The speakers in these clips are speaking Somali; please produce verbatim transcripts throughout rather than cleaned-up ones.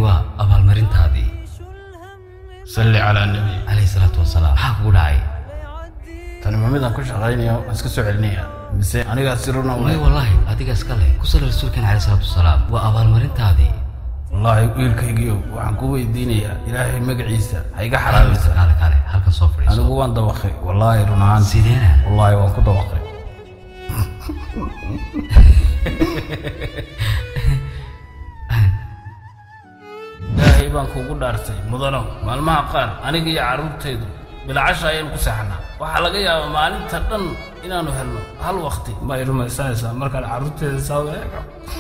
waa abaalmarintaadii. salli ala nabi alayhi salaatu wasalaam. maxaa kugu dhacay? tani ma midaan ku shaqaynayo iska soo celinaya mise aniga sirruna way wallahi adiga iska leh ku soo rasuulkan alayhi salaatu wasalaam waa abaalmarintaadii. wallahi wiilkaygiyo waxaan ku weydiinayaa ilaahay magaciisa ha iga xaraamaysa. kale kale halka soo fadhiiso. anigu waan dawaqay wallahi runaan sideena wallahi waan ku dawaqay. ilaahay baan kugu dhaartay mudano maalmaha qaar aniga iyo carruurtaydu bilcasha ayaynu ku seexanaa waxaa laga yaabaa maalinta dhan inaanu helno hal waqti ma ay rumaysanaysaa markaan carruurteeda saa u eego.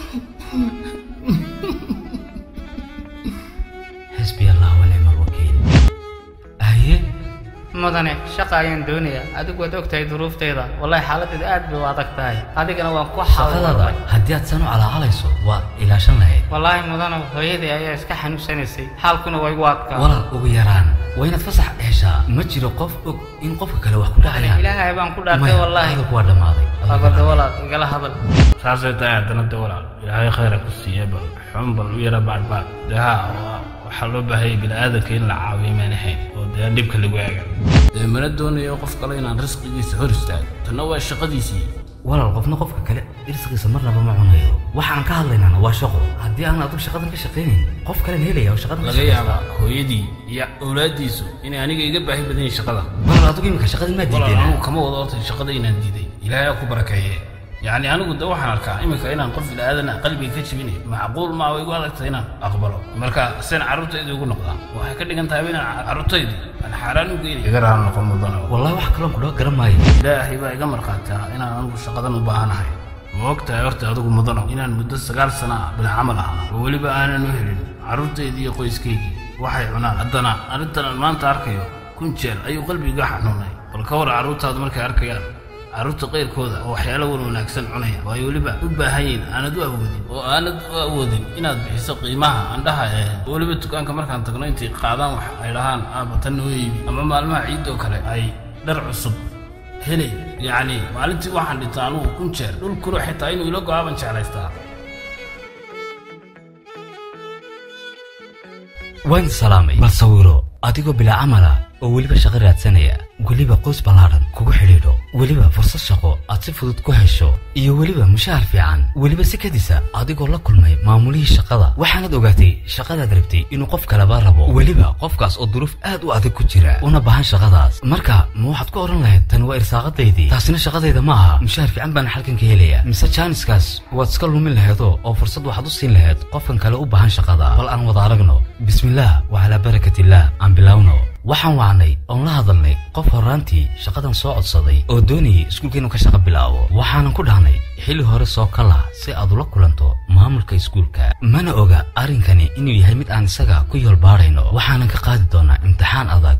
xisbi allah wa ni'mal wakiil. aye mudane shaqa ayaan doonayaa adigu waad ogtahay duruufteeda wallahi xaaladeeda aad bay u adag tahay adigana waan ku xawlada haddii aad sano calaacalayso waa ilaashan lahayd. wallahi mudane hooyadii ayaa iska xanuunsanaysay xaalkuna way igu adkaa. walaal ugu yaraan waa inaad fasax heshaa ma jiro qof og in qofka kale wax ku dhacayaan. ilaahay baan ku dhaartay wallahi hadalku waa dhammaaday. abada walaal igala hadal. saasay tahay haddana de walaal ilaahay khayra ku siiye bal xun bal u yara baadbaad deha waxaa loo baahayay bini'aadanka in la caawiyo maan ahayn oo dee dhibka lagu eega dee mana doonayo qof kale inaan risqigiisa hor istaago tanna waa shaqadiisii. walaal qofna qofka kale irsigiisa marnaba ma cunayo waxaan ka hadlaynana waa shaqo haddii aan adigu shaqadan ka shaqaynayn qof kalen helaya oo shaqadan laga yaabaa hooyadii iyo awlaadiisu inay aniga iga baahi badan yihiin shaqada. walaal adigu imika shaqadan maa diideen. anigu kama wada ortay shaqada inaan diiday ilaahay ku barakeeye يعني أنا قد واحد أركع إما كأنا نقف إلى هذا قلبي كتشبني معقول ما هو يقول لك تينا أقبله مركا سين عروت يدي يقول نقطة وهكذا كنت أبينا عروت يدي أنا حران وقيني يقرأ عن نقوم بالضنا والله واحد كلام كله قرم ماي لا هي بقى جمر قاتها أنا أنا شقدان وباهنا هاي وقتها يرت أدوك مضنا إن المدة سجال سنة بالعملها وولي بقى أنا نهرين عروت يدي قويس كيكي واحد عنا أدنا أردنا ما أنت أركيه كنت شيل أي قلبي قاح نوني والكور عروت هذا مركا أركيان عروت غير كذا وحياله وناكسن عنيا ويولبا وباهين أنا دو أودي وأنا دو أودي إن بحس قيمها عندها ولبا تكان كمر كان تقنين تي قاعدان وحيلهان أبا تنوي أما معلومة عيد وكله أي درع الصب هني يعني معلمتي واحد لتانو كنشر دول كله حتى إنه يلقوا عبن شعر يستاهل. وين سلامي بصوره أديكو بلا عمله oo waliba shaqo raadsanaya waliba qoys balaaran kugu xiriiro waliba fursad shaqo aad si fudud ku hesho iyo waliba mushaar fiican waliba si kadisa adigoo la kulmay maamulihii shaqada waxaanad ogaatay shaqadaad rabtay inuu qof kale ba rabo waliba qofkaas oo duruuf aad u adag ku jira una baahan shaqadaas marka ma waxaad ku oran lahayd tan waa irsaaqadeydii taasina shaqadayda ma aha mushaar fiican baan halkan ka helaya mise jaaniskaas waad iska lumin lahaydoo oo fursad waxaad u siin lahayd qofkan kale u baahan shaqada bal aan wada aragno bismillaah wa calaa barakatillah aan bilowno. waxaan wacnay oon la hadalnay qof horaantii shaqadan soo codsaday oo doonayay iskuulka inuu ka shaqo bilaabo waxaanan ku dhahnay xilli hore soo kala si aad ula kulanto maamulka iskuulka mana oga arrinkani inuu yahay mid aan isaga ku yoolbaarayno waxaanan ka qaadi doonaa imtixaan adag.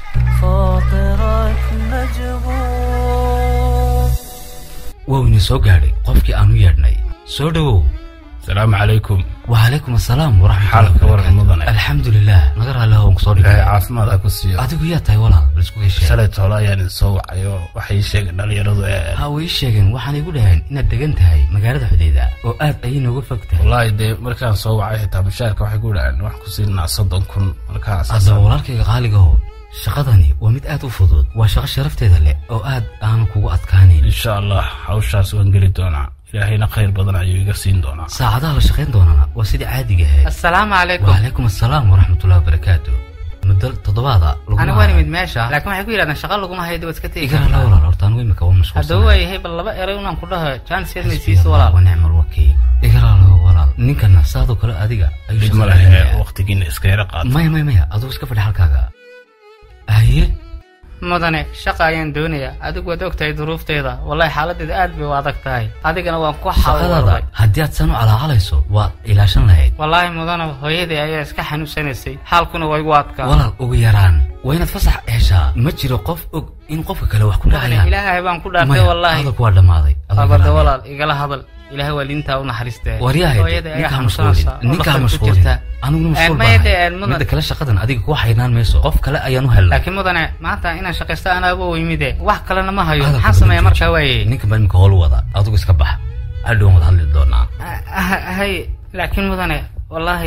wawni soo gaadhay qofkii aan u yeedhnay soo dhawow. السلام عليكم. وعليكم السلام ورحمة الله وبركاته. الحمد لله نقرأ له ونقصر لك عاف ما ذاك السير أديكو يا تاي ولا بلسكو إيش سلت ولا يعني سوى أيوه وحي شيء نالي رضو هاو إيش شيء وحنا يقول هين إن الدجنت هاي مجرد حديدة وقاد أي نوقفك والله ده مركان سوى عيه تاب الشاركة وحي يقول عن وحكو سيرنا صدق كن مركان أصلا ولارك غالي جو shaqadani waa mid aad u fudud waa shaqo sharafteeda leh oo aad aan kugu adkaanin insha Allah hawshaas waan gali doonaa ilaahayna khayr badan ayuu iga siin doonaa saacadaha la shaqeyn doonana waa sidii caadiga ahayd. assalaamu calaykum. wa calaykum assalaam wa rahmatullahi wa barakaatuh. muddo toddobaada ana waan imid meesha laakiin waxay ku yiraahdaan shaqo laguma haydo wad iska tagi kartaa la walaal hortaan way imika waa mashquul haduu way yahay bal laba eray inaan ku dhaho chance yar meesiis walaal wa ni'mal wakiil igara la walaal ninkana saado kale adiga ayuu malahay waqtigiina iska yara qaad may may may aduu iska fadhi halkaaga aye mudane shaqa ayaan doonayaa adigu waad ogtahay duruufteeda wallahi xaaladeeda aad bay u adag tahay adigana waan ku xawlada haddii aad sano calaacalayso waa ilaashan lahayd. wallahi mudane hooyadii ayaa iska xanuunsanaysay xaalkuna way igu adkaa. walaal ugu yaraan waa inaad fasax heshaa ma jiro qof og in qofka kale wax ku dhacayaan. ilaahay baan ku dhaartay wallahi hadalku waa dhammaaday. abada walaal igala hadal ilaahay waa linta u naxariistay waryahay ninka mashquulin ninka mashquulin anigu mashquul baan mid kale shaqadan adiga ku xaynaan meeso qof kale ayaan u helay laakiin mudane maanta inaan shaqaysto anaaba way mide wax kale ma hayo maxaan sameeyaa markaa waayay ninka baan imka howl wada adigu iska bax hadhow wada hadli doonaa hay laakiin mudane wallahi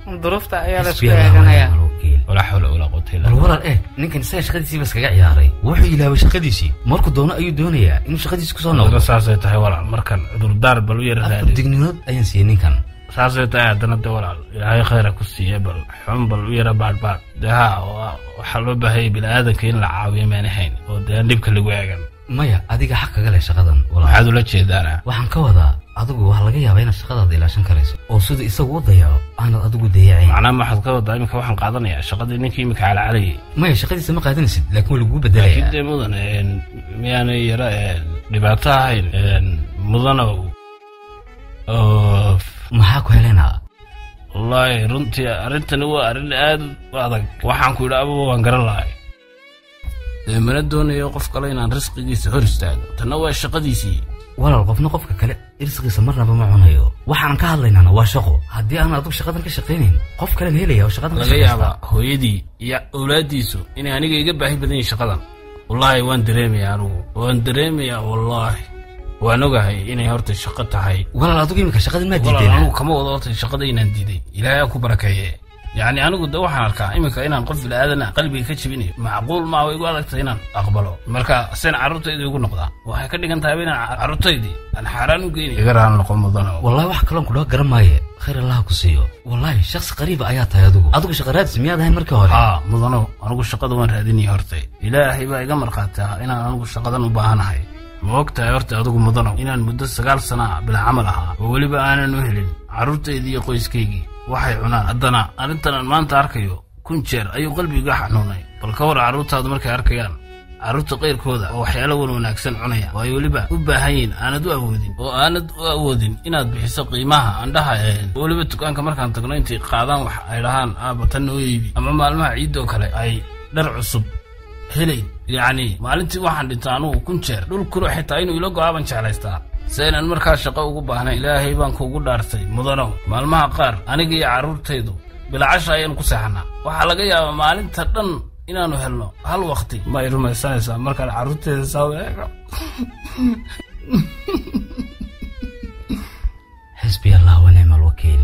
ظروفته ayaa la isku eeganaya wala xawla wala quwwata illa billah walaal eh ninkan say shaqadiisii bas kaga ciyaaray wuxuu ilaaway shaqadiisii markuu doono ayuu doonayaa inuu shaqadiisa ku soo noqdo saasay tahay walaal markan cudur daar bal u yaraadeen digniinood ayaan siiyay ninkan saasay tahay hadana walaal ilaahay khayr ku siiyo bal xum bal u yara baad baad daha waxa loo baahay bil aadanka in la caawiyo meenahayn oo daan dibka lagu eegan maya adiga xaq kaga leh shaqadan walaal waxaad ula jeedaana waxaan ka wadaa adigu waxa laga yaabaa inaad shaqadaada ilaashan karayso oo sida isagu u dayaco aanad adigu dayacayn macnaha waxaad ka wadaa imika waxaan qaadanayaa shaqadii ninkii imika cala calayay maya shaqadiisa ma qaadanaysid laakiin waa lagu bedelayaa laakiin mudan miyaana yara dhibaato ahayn mudana oo maxaa ku helenaa wallaahi runtii arrintani waa arrin aad u adag waxaan ku idhaa ababa waan garan lahay mana doonayo qof kale inaan risqigiisa hor istaago tanna waa shaqadiisii walaal qofna qofka kale irsigiisa marnaba ma cunayo waxaan ka hadlaynaana waa shaqo haddii aan adigu shaqadan ka shaqaynayn qof kale helaya oo shaqadan laga yaabaa hooyadii iyo awlaadiisu inay aniga iga baahi badan yihiin shaqadan wallaahi waan dareemayaa anugu waan dareemayaa wallaahi waan ogahay inay horta shaqo tahay walaal adigu imika shaqadan ma diiday walaal anigu kama wado horta shaqada inaan diiday ilaahay ku barakeeye يعني أنا قد واحد أركع إمك إن نقف الأذن قلبي كتشبني معقول ما هو يقول لك تينا أقبله مركا سين عروتي دي يقول نقطة وهكذا كنت هبين عروتي دي أنا حران وجيني يقرأ عن القوم الضنا والله واحد كلام كله قرم مايه خير الله كسيو والله شخص قريب آيات هذا أدوك شغلات سمياد هاي مركا هذا آه مضنا أنا قول شقة وين هذيني هرتي إلهي بقى جمر قاتها إن أنا قول شقة وباهنا هاي وقتها هرتي أدوك مضنا إن المدة سجال سنة بالعملها وولي بقى أنا نهلين عروتي دي قويس كيجي waxay cunaan haddana arrintan maanta arkayo kun jeer ayuu qalbiga xanuunay bal ka war caruurtaadu markay arkayaan caruurta qeyrkooda oo waxyaalo wanaagsan cunaya oo ay waliba u baahan yihiin aanad u awoodin oo aanad u awoodin inaad bixiso qiimaha andhaha ee waliba dukaanka markaan tagno intii qaadaan wax ay dhahaan aaba tan oo iibi ama maalmaha ciid oo kale ay dhar cusub helay yani maalintii waxaan dhintaa anugu kun jeer dhul kuro xitaa inuu ilo go'aaban jeclaystaa سينا مركز شقة وقبانا إلهي بانكو قدارتي مدنو مالمها قار أنيقي عرورتيدو بالعشاء ينكسحنا وحلقا يا مالين تردن إنا نهلو هل وقتي ما يرمى السنة مركز عرورتيدو ساوي حسبي الله ونعم الوكيل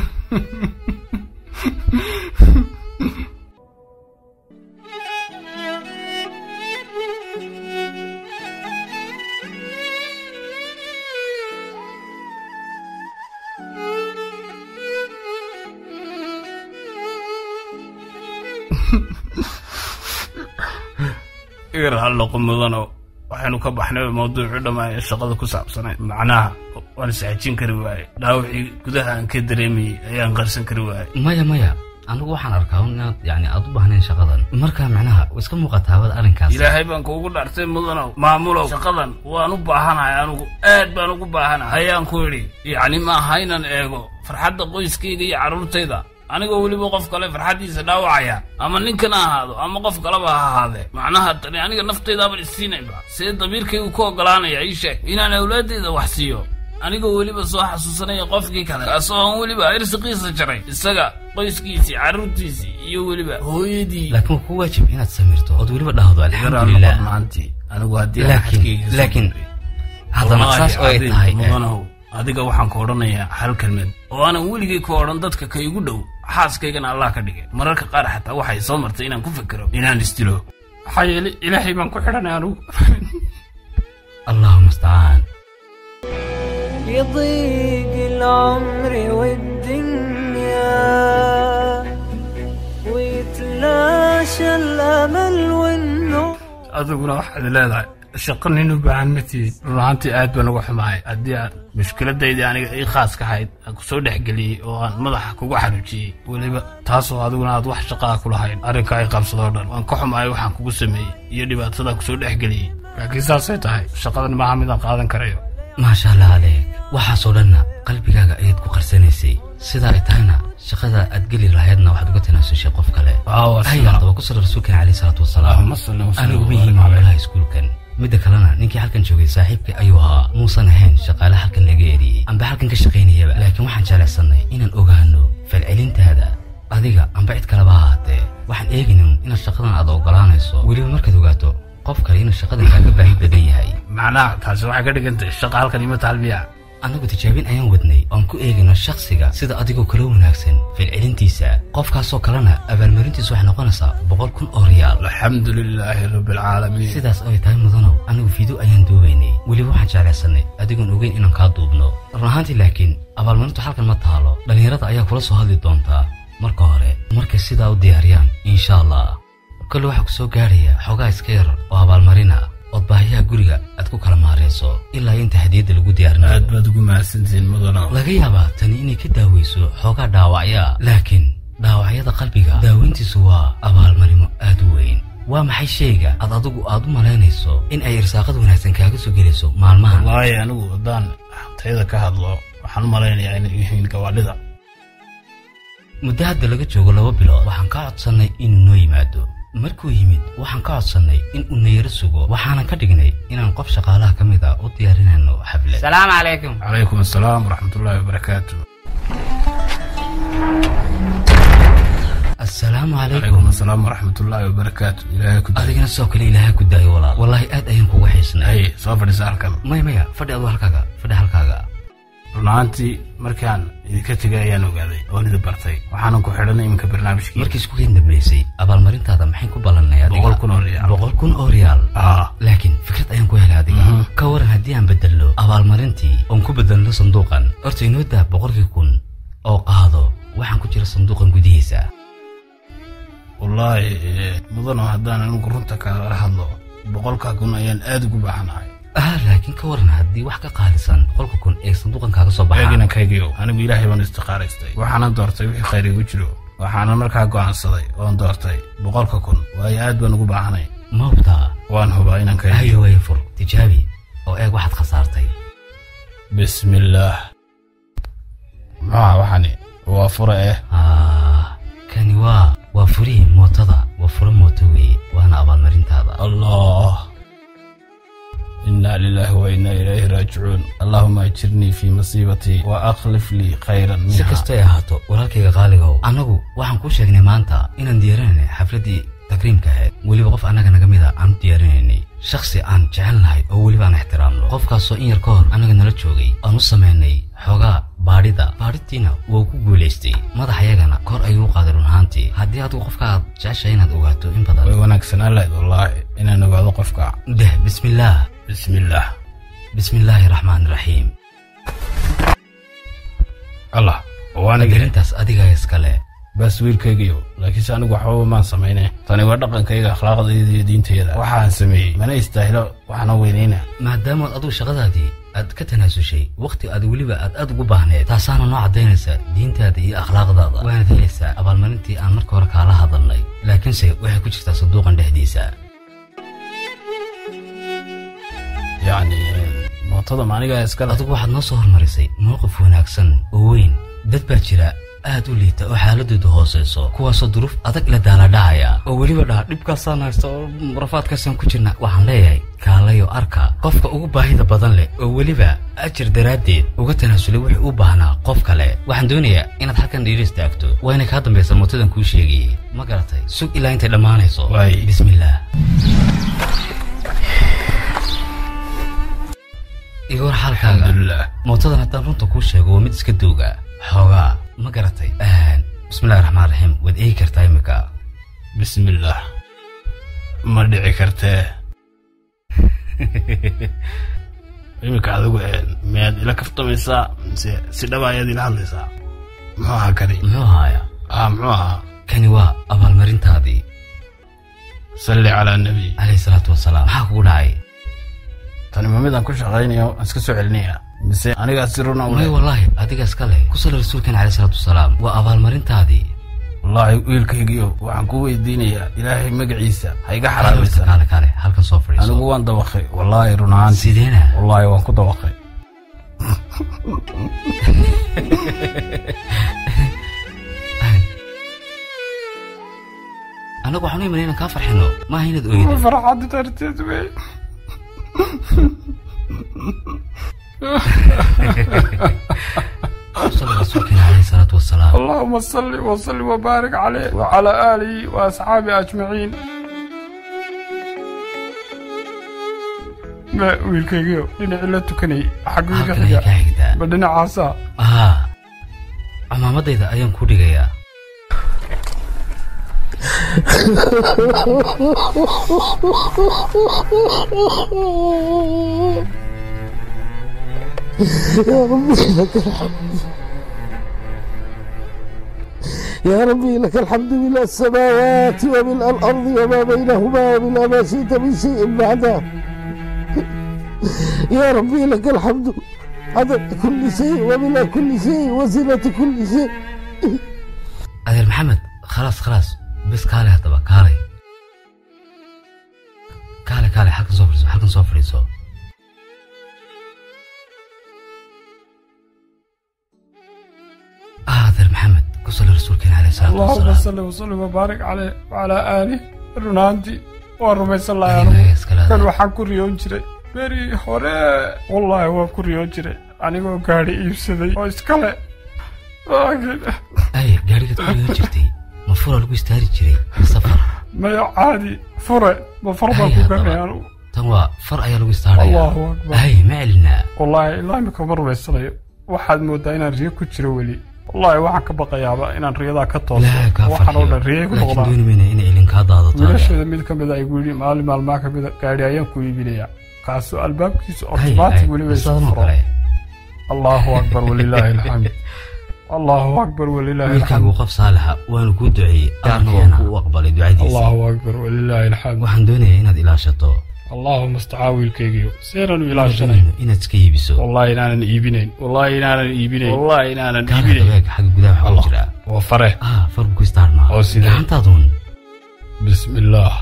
إير هلا قمضنا وحنو كبحنا موضوع دما شغله كسابسنا معناها وانا ساعتين كرواي داوعي gudaha aan ka dareemay ayaan qarsan karwaay maya maya anigu waxaan arkaa inaad yani aad u baahneen shaqadan marka macnaha iska muuqataa wada arrinkaas ilaahay baan kuugu dhaartay mudano maamulo shaqadan waan u baahanahay anigu aad baan ugu baahanahay ayaan ku yiri yani ma ahaynan eego farxadda qoyskayga iyo caruurtayda aniga waliba qof kale farxadiisa dhaawacaya ama ninkan ahaado ama qof kale ba ahaade macnaha tani aniga naftayda bal isiinayba sida dabiirkaygu ku ogolaanaya ii sheeg inaan awlaadayda wax siiyo aniga waliba soo xasuusanaya qofkii kale kaasoo waliba irsiqiisa jaray isaga qoyskiisii caruurtiisii iyo waliba hooyadii laakiin ku waajib inaad samirto oo waliba dhahdo alxamdulillah maanti anigu hadii laakiin laakiin hadana saas oo ay tahay adiga waxaan ku oranayaa hal kalmad oo aanan weligay ku oran dadka ka igu dhow xaaskaygana Allah ka dhigay mararka qaar xataa waxay soo martay inaan ku fikiro inaan istilo xayeli ilaahay baan ku xidhanay anigu Allahumma musta'an يضيق العمر والدنيا ويتلاشى الامل والنور أذكر واحد لا لا شقني نبع عنتي رانتي آد بنوح معي أدي مشكلة دي يعني أي خاص كحيد أكو سود حقلي وأنا مضح كوجو حنوشي ولي تاسو هذا قلنا أضوح شقة كل هاي أرنك أي قام صدورنا وأنا كحم معي وحن كوجو سمي يدي بعد صدق سود حقلي لكن ساسيت هاي شقة ما عمدا قادن كريو ما شاء الله عليك waxaasoo dhanna qalbigaaga ayaad ku qarsanaysay sida ay tahayna shaqada aad geli lahaydna waxaad uga tanaasushay qof kale ayadaba ku soo rasuulkan calayhi salaatu wasalaam anigu muhiim maamulaha iskuulkan midda kalena ninkii halkan joogay saaxiibkii ayuu ahaa muusan ahayn shaqaale halkan laga eriyey amba halkan ka shaqaynayaba laakiin waxaan jeclaysanay inaan ogaano falcelintaada adiga amba cid kaleba ahaatee waxaan eegaynaa inaad shaqadan aad ogolaanayso weliba markaad ogaato qof kale inuu shaqadan kaaga baahi badan yahay macnaha taasi waxay ka dhigantay shaqa halkan ima taalbiya annagu tijaabin ayaan wadnay oon ku eegayno shakhsiga sida adigoo kala wanaagsan filcilintiisa qofkaasoo kalena abaalmarintiisu waxay noqonaysaa boqol kun oo riyaal alxamdulilaahi rabbilcaalamiin sidaas ay tahay mudanow anigu fiideo ayaan duubaynay weliba waxaan jeclaysanay adigoon ogeyn inaan kaa duubno run ahaantii laakiin abaalmarintu halkan ma taalo dhallinyarada ayaa kula soo hadli doontaa marka hore markay sidaa u diyaariyaan insha allah kale waxaa ku soo gaadhaya xoogaa iska yar oo abaalmarina ood baahiyaha guriga aad ku kala maarayso ilaa inta hadiyadda lagu diyaarinayo aad baad ugu mahadsantihiin mudanow laga yaabaa tani inay ka daaweyso xoogaa dhaawacya laakiin dhaawacyada qalbiga daaweyntiisu waa abaalmarimo aad u weyn waa maxay shayga aad adigu aad u malaynayso in ay irsaaqad wanaagsan kaaga soo gelayso maalmahan wallaahi anigu haddaan tayada ka hadlo waxaan u malaynayaa inay yihiin gawaadhida muddo hadda laga joogo laba bilood waxaan ka codsannay inuu noo yimaado markuu yimid waxaan ka codsannay in uu nayaro sugo waxaanan ka dhignay inaan qof shaqaalaha ka mid ah u diyaarinayno xaflad salaamu calaykum calaykum assalaam waraxmatullaahi wabarakaatu assalaamu calaykum calaykum assalaam waraxmatullaahi wabarakaatu ilaahay ku adigana sidoo kale ilaahay ku daayo walaal wallaahi aad ayaan kugu xiisnay hay soo fadhiisa halkan maya maya fadhi aduu halkaaga fadhi halkaaga run ahaantii markaan idinka tegay ayaan ogaaday oon idin bartay waxaanan ku xidhanay iminka barnaamijkii markii isku geen dambaysay abaalmarintaada maxay ku ballanay adiga boqol kun oo riyaal boqol kun oo riyaal aa laakiin fikrad ayaan ku helay adiga ka waran haddii aan bedello abaalmarintii oon ku bedelno sanduuqan horta inoo daa boqolkii kun oo qaado waxaan ku jira sanduuqan gudihiisa wallaahi mudano haddaan anigu runta kaala hadlo boqolkaa kun ayaan aad ugu baahanahay ah laakiin ka waran haddii wax ka qaalisan boqolka kun ee sanduuqan kaaga soo baxaa eegina kaygiyo anigu ilaahay baan istiqaaraystay waxaanan doortay wixii khayr igu jiro waxaanan markaa go'aansaday oon doortay boqolka kun waayo aad baan ugu baahanay ma hubtaa waan hubaa inaan kaygiyo hayo way fur tijaabi oo eeg waxaad khasaartay bismillaah maxaa waxani waa fura eh ah kani waa waa furihii mootada waa furo mooto weeye waana abaalmarintaada allah إنا لله وإنا إليه راجعون اللهم أجرني في مصيبتي وأخلف لي خيرا منها si kasta ay ahaato walaalkayga qaaligow annagu waxaan kuu sheegnay maanta inaan diyaarinaynay xafladdii takriimka ahayd weliba qof annaga naga mid a aan u diyaarinaynay shakhsi aan jecelnahay oo weliba aan ixtiraamno qofkaasoo in yar ka hor annaga nala joogay aan u samaynay xoogaa baadhida baadhidtiina wuu ku guulaystay madaxayagana kor ayuu u qaaday run ahaantii haddii adigu qofka aad jeceshahay inaad ogaato in badan way wanaagsanaan lahayd wallaahi inaan ogaado qofka deh bismillaah بسم الله بسم الله الرحمن الرحيم الله وانا قرنتاس أديك يسكاله بس wiilkaygiyo laakiin anigu waxba ma sameeyay tani waa dhaqankayga akhlaaqdayda iyo diintayda waxaan sameeyay mana istaahilo waxna weynayna maadaama aad adigu shaqadaadii aad ka tanaasushay waqti aad weliba aad aad ugu baahneed taasaana noo cadaynaysa diintaada iyo akhlaaqdaada waana helaysaa abaalmarintii aan marka hore kaala hadalnay laakiinse waxay ku jirtaa sanduuqan dhexdiisa يعني mootada maaniga iska adigu waxaad noo soo hormarisay mowqif wanaagsan oo weyn dad baa jira aad u liita oo xaaladoodu hooseyso kuwaasoo duruuf adag la daala dhacaya oo weliba dhaa dhibkaasaan haysta oo rafaadkaasaan ku jirna waxaan leeyahay kaalayo arka qofka ugu baahida badan leh oo weliba ajir daraaddeed uga tanaasulay wuxuu u baahnaa qof kale waxaan doonayaa inaad halkan dhiiri istaagto waa inay kaa dambaysa mootadan kuu sheegayay ma garatay sug ilaa intay dhammaanayso bismillaah igor xaalkaaga mootadan haddaan runta kuu sheego waa mid iska dooga xoogaa ma garatay bismillahi raxmaan raxiim waad eegi kartaa imika bismillaah ma dhici kartee imika adigu miyaad ila kaftamaysaa mise si dhaba ayaad ila hadlaysaa muxuu ahaa kani muxuu ahaaya ah muxuu ahaa kani waa abaalmarintaadii salli calaa nabi calayhi salaatu wasalaam maxaa kugu dhacay tani ma midaan ku shaqaynayo aan iska soo celinaya mise anigaa si runa u may wallaahi adiga iska leh ku sala rasuulkan calayhi salaatu wasalaam waa abaalmarintaadii wallaahi wiilkaygiyo waxaan ku weydiinayaa ilaahay magaciisa ha iga xaraamaysan kaale kaale halkan soo fadhiiso anigu waan dawaqay wallaahi run ahaan sideena wallaahi waan ku dawaqay anagu waxaan u imanay inaan kaa farxino maaha inaad ooydo farxadda darteed wey صلى رسولنا عليه الصلاة والسلام اللهم صل وسلم وبارك عليه وعلى آله وأصحابه أجمعين ما ويلكيو إن علتك كني حقيقة بدنا عصا ها عمامدayda ayaan ku dhigayaa يا ربي لك الحمد من السماوات ومن الأرض وما بينهما ومن ما شئت من شيء بعده يا ربي لك الحمد عدد كل شيء ومن كل شيء وزنة كل شيء أدير محمد خلاص خلاص بس كالي هطبا كالي كالي كالي حق نصوفريسو حق نصوفريسو آه أدير محمد قصة لرسول كان عليه الصلاة والسلام اللهم صل وسلم وبارك عليه وعلى آله رنانتي ورمي صلى الله عليه وسلم كان وحان كوريون جري بري هوري والله هو كوريون جري أنيقو قاري إيبسدي وإسكالي أي قاري قد كوريون جرتي مفورة لقو استهاري جري السفر ما عادي فرع مفرضة كوكاميانو تنوى فرع يا لقو استهاري الله أكبر أي ما علنا والله الله مكبر ويسري واحد مودا إنا ريكو جرولي والله waxaan ka baqayaaba inaan riyada ka tooso waxaan oo dhan riyo ku noqdaa laakiin doonayna inay ilin ka daadato meeshada mid kamid ah ay guuri maalin maalmaha kamid ah gaari ayaan ku iibinaya kaas oo albaabkiisa automatic waliba isfuro Allahu akbar walillahi alhamd Allahu akbar walillahi alhamd wiilkaagu qof saalaxa waan ku duceeyay Allahna ku aqbalay ducadiisa Allahu akbar walillahi alhamd waxaan doonayaa inaad ilaashato اللهم استعاوي الكيجيو سيرا إلى شنين إن تكيبسو والله إن أنا إيبنين والله إن أنا إيبنين والله إن أنا إيبنين كان حق قدام حوجرة وفره آه فرق يستعر معه أو سيدي أنت أظن بسم الله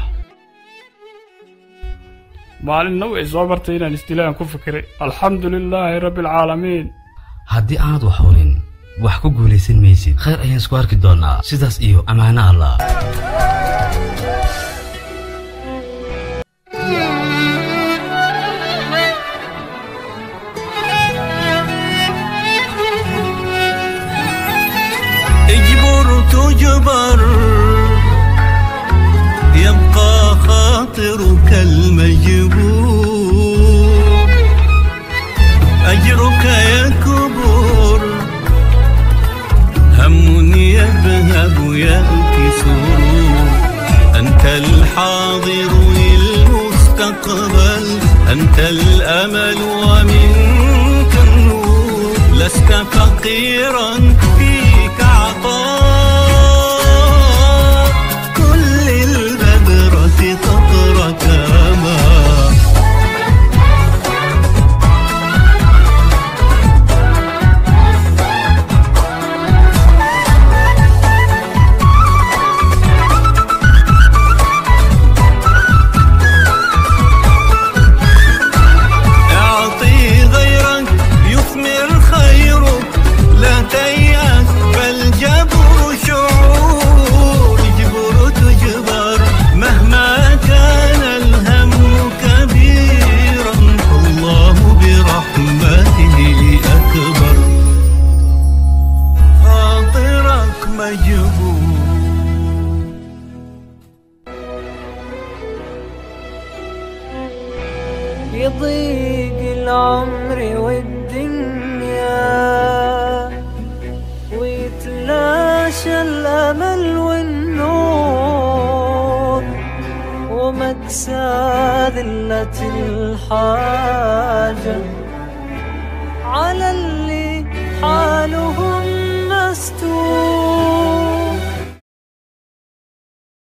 مع النوع زوبرتين الاستيلاء كفكري الحمد لله رب العالمين هدي أنا وحورين وحكو قولي سن ميسيد خير أيان سكوارك الدونا سيداس إيو أمانة الله تجبر يبقى خاطرك المجبور أجرك يكبر هم يذهب يأتي سرور أنت الحاضر للمستقبل أنت الأمل ومنك النور لست فقيرا فيك عطاء تطرك ما اعطي غيرك يثمر خيرك لا تيأس فالجبر شعور جبر تجبر مهما كان الهم كبيرا الله برحمته أكبر خاطرك مجبور يضيق العمر والدنيا ويتلاشى الأمل والنور ومكسى ذلة الحاجة على اللي حالهم مستور